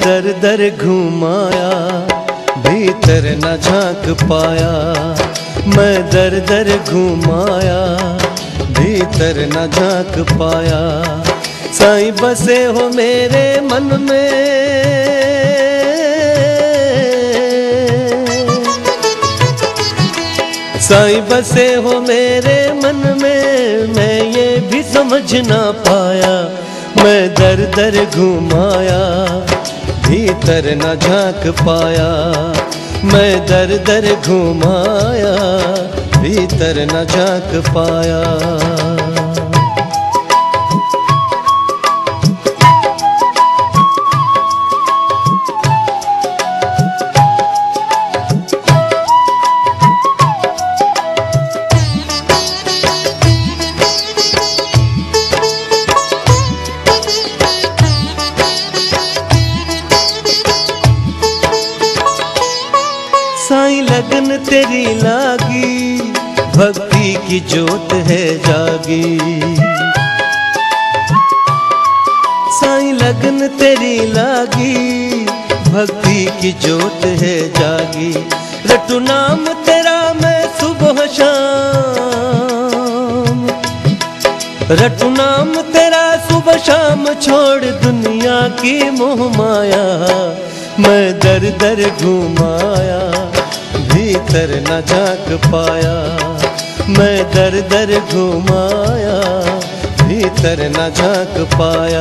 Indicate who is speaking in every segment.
Speaker 1: दर दर घुमाया, भीतर न झांक पाया। मैं दर दर घुमाया, भीतर न झांक पाया। साईं बसे हो मेरे मन में, साईं बसे हो मेरे मन में, मैं ये भी समझ ना पाया। मैं दर दर घुमाया, भीतर न झांक पाया। मैं दर दर घुमाया, भीतर न झांक पाया। साईं लगन तेरी लागी, भक्ति की जोत है जागी। साईं लगन तेरी लागी, भक्ति की जोत है जागी। रटू नाम तेरा मैं सुबह शाम, रटू नाम तेरा सुबह शाम। छोड़ दुनिया की मोह माया, मैं दर दर घुमाया, भीतर न झांक पाया। मैं दर दर घुमाया, भीतर न झांक पाया।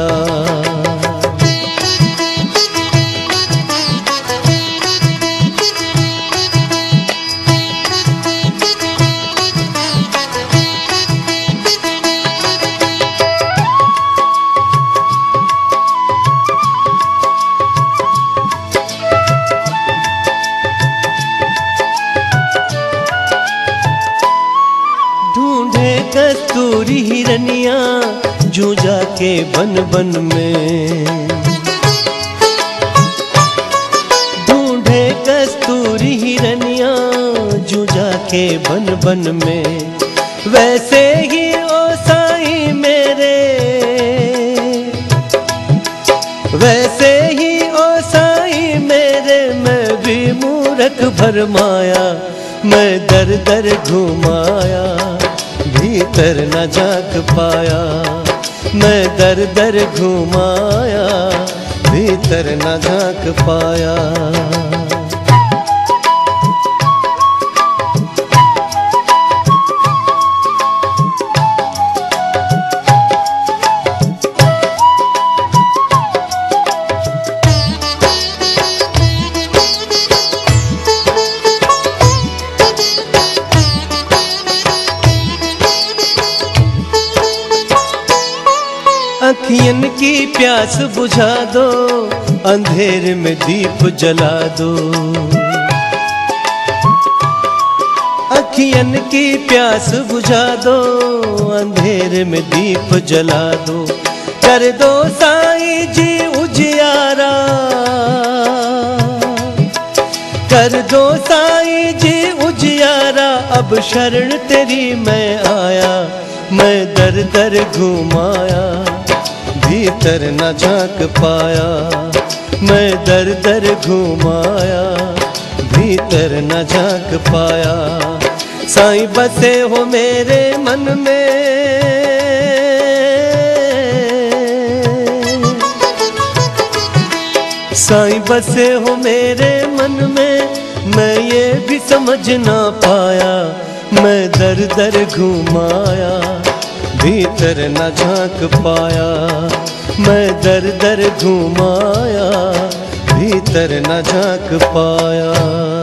Speaker 1: कस्तूरी हिरनिया जूझा के बन बन में, ढूंढे कस्तूरी हिरनिया जूझा के बन बन में। वैसे ही ओ साईं मेरे, वैसे ही ओ साईं मेरे, मैं भी मूरख भरमाया। मैं दर दर घुमाया, भीतर न झांक पाया। मैं दर दर घुमाया, भीतर न झांक पाया। अखियन की प्यास बुझा दो, अंधेरे में दीप जला दो। अखियन की प्यास बुझा दो, अंधेरे में दीप जला दो। कर दो साईं जी उजियारा, कर दो साईं जी उजियारा। अब शरण तेरी मैं आया, मैं दर दर घुमाया, भीतर न झांक पाया। मैं दर दर घुमाया, भीतर न झांक पाया। साईं बसे हो मेरे मन में, साईं बसे हो मेरे मन में, मैं ये भी समझ ना पाया। मैं दर दर घुमाया, भीतर न झांक पाया। मैं दर दर घुमाया, भीतर न झांक पाया।